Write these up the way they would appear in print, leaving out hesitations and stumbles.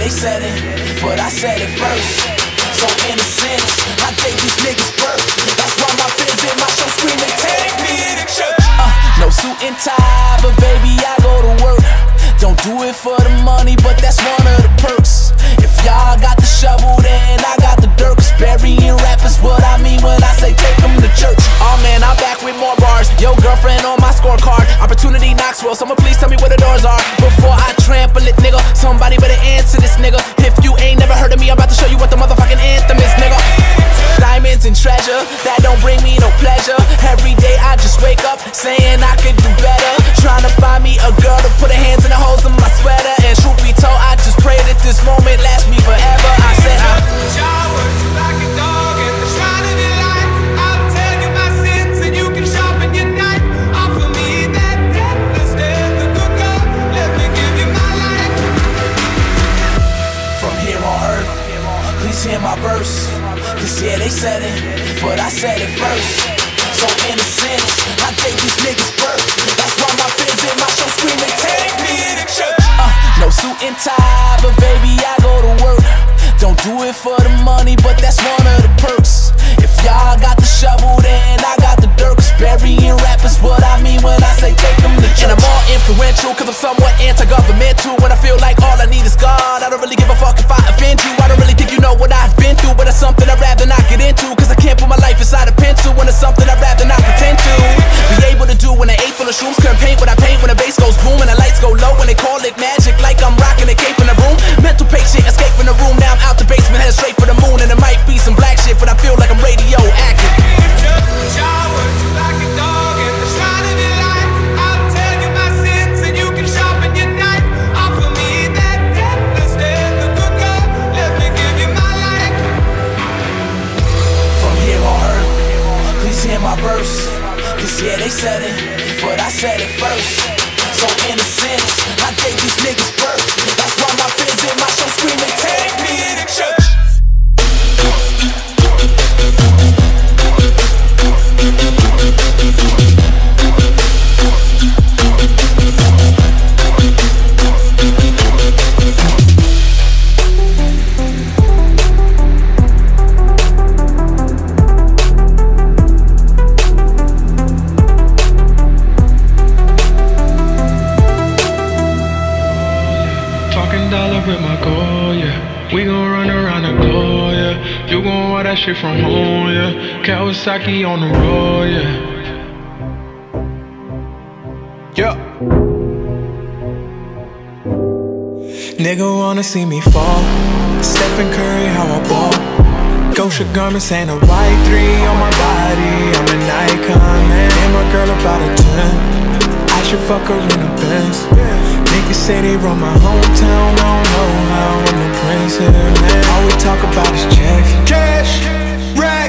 they said it, but I said it first. So in a sense, I gave these niggas birth. That's why my fans in my show screaming, take me to church. No suit and tie, but baby, I go to work. Don't do it for the money, but that's one of the perks. If y'all got the shovel, then I got the dirt. Cause burying rappers what I mean when I say take them to church. Oh man, I'm back with more bars. Yo, girlfriend on my scorecard. Opportunity Knoxville, someone please tell me where the doors are. Before I trample it, nigga, somebody better answer this, nigga. If you ain't never heard of me, I'm about to show you what the motherfucking anthem is, nigga. Diamonds and treasure, that don't bring me no pleasure. Every day I just wake up saying I could do better. Trying to find me a girl to put her hands in the holes in my sweater. And truth be told, I just pray that this moment lasts me forever. I said y'all work you like a dog and the shrine of your life. I'll tell you my sins and you can sharpen your knife. Offer me that death instead of good God. Let me give you my life. from here on earth, please hear my verse. Cause yeah, they said it, but I said it first. So in a sense, I gave these niggas birth. That's why my fans in my show screaming, take me to church. No suit and tie, but baby, I go to work. Don't do it for the money, but that's one of the perks. If y'all got the shovel, then I got the dirt. Cause burying rappers what I mean when I say take them to church. And I'm all influential, cause I'm somewhat anti-governmental. When I feel like all I need is God, I don't really give a fuck if I offend you. I don't really think you know what I've been through, but it's something I'd rather not get into. Cause I can't put my life inside a pencil when it's something I'd rather not pretend to be able to do when I ate full of shrooms. Couldn't paint what I paint when the bass goes boom and the lights go low when they call it magic. Like I'm rocking a cape in the room. Mental patient, escape from the room. Now I'm out the basement, headed straight for the moon. And it might be some black shit, but I feel like I'm radioactive. Y'all work you like a dog and the shrine of your life. I'll tell you my sins and you can sharpen your knife. Offer me that death instead of good God. Let me give you my life. From here on earth, please hear my verse. Cause yeah, they said it, but I said it first. So in a sense, I gave these niggas birth. That's why my fans in my show screaming, take me to church. With my goal, yeah. We gon' run around the globe, yeah. You gon' want that shit from home, yeah. Kawasaki on the road, yeah. Yeah. Nigga wanna see me fall. Stephen Curry, how I ball. Gosha garments and a white 3 on my body. I'm an icon, man. And my girl about a 10. I should fuck her in the Benz. Niggas say they run my hometown, I don't know how. I'm the prince here, man. All we talk about is checks. Cash, rack,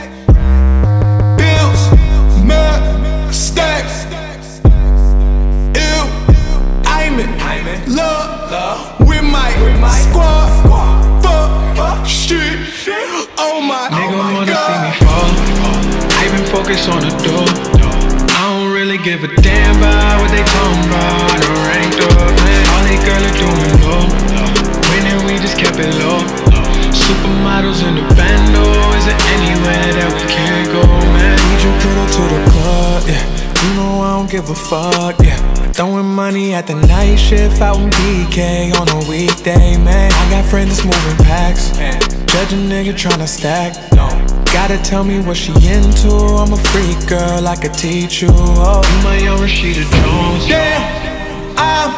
bills, mud, stacks. Ew, I'm in love with my squad. Fuck, shit, oh my God. Nigga wanna see me fall. I been focused on the door. I don't really give a damn about what they talking about. I done ranked up, man. All they girls are doing low. Winning, we just kept it low. Supermodels in the bando. Is there anywhere that we can't go, man? Need your girl to the club, yeah. You know I don't give a fuck, yeah. Throwing money at the night shift out in BK on a weekday, man. I got friends that's moving packs. Judge a nigga tryna stack. Gotta tell me what she into. I'm a freak girl, I could teach you. Oh, you my young Rashida Jones. Damn, I'm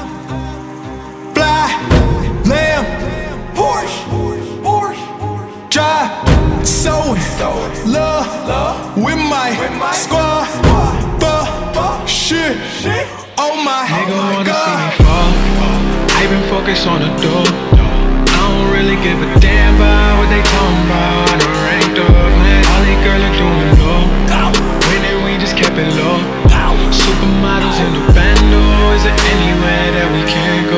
fly, lamb, Porsche, drive, sewing, love with my squad. Fuck, shit, oh my Nigga wanna God. see me fall. I been focused on the door. I don't really give a damn about what they talking about. I done ranked up, man. All they girls are doing low. Winning, we just kept it low. Supermodels in the bando. Is there anywhere that we can't go?